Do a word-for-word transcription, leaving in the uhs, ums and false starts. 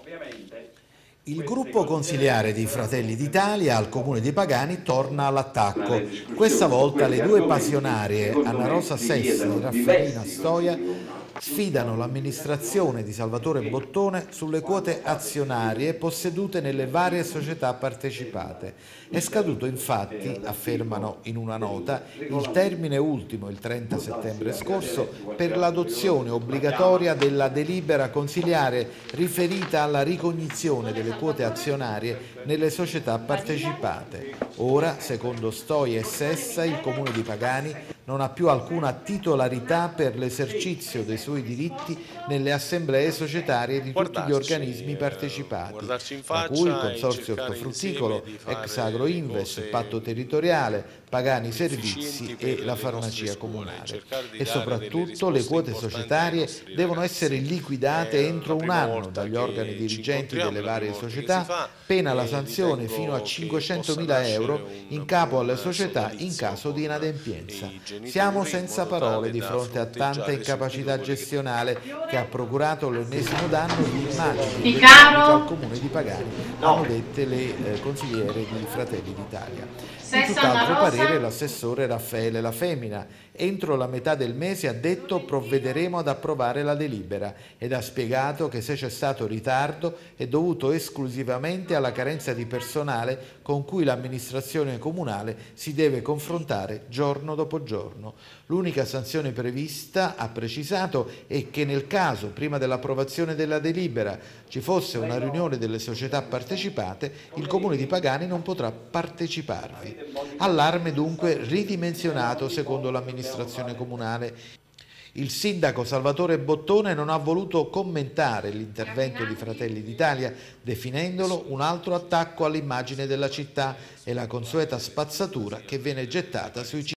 Il gruppo consiliare di Fratelli d'Italia al Comune di Pagani torna all'attacco. Questa volta le due passionarie, Anna Rosa Sessa e Raffaellina Stoia, sfidano l'amministrazione di Salvatore Bottone sulle quote azionarie possedute nelle varie società partecipate. È scaduto infatti, affermano in una nota, il termine ultimo, il trenta settembre scorso, per l'adozione obbligatoria della delibera consiliare riferita alla ricognizione delle quote azionarie nelle società partecipate. Ora, secondo Stoia e Sessa, il Comune di Pagani non ha più alcuna titolarità per l'esercizio dei suoi diritti nelle assemblee societarie di tutti gli organismi partecipati, tra cui il Consorzio Ortofrutticolo, Ex Agro Invest, Patto Territoriale, Pagani Servizi e la Farmacia Comunale. E soprattutto le quote societarie devono essere liquidate entro un anno dagli organi dirigenti delle varie società, pena la sanzione fino a cinquecentomila euro in capo alle società in caso di inadempienza. Siamo senza parole di fronte a tanta incapacità gestionale che ha procurato l'ennesimo danno di immagine al Comune di Pagani, hanno dette le eh, consigliere di Fratelli d'Italia. Di tutt'altro parere l'assessore Raffaele La Femina. Entro la metà del mese, ha detto, provvederemo ad approvare la delibera ed ha spiegato che se c'è stato ritardo è dovuto esclusivamente alla carenza di personale con cui l'amministrazione comunale si deve confrontare giorno dopo giorno. L'unica sanzione prevista, ha precisato, è che nel caso, prima dell'approvazione della delibera, ci fosse una riunione delle società partecipate, il Comune di Pagani non potrà parteciparvi. Allarme dunque ridimensionato secondo l'amministrazione comunale. Il sindaco Salvatore Bottone non ha voluto commentare l'intervento di Fratelli d'Italia, definendolo un altro attacco all'immagine della città e la consueta spazzatura che viene gettata sui cittadini.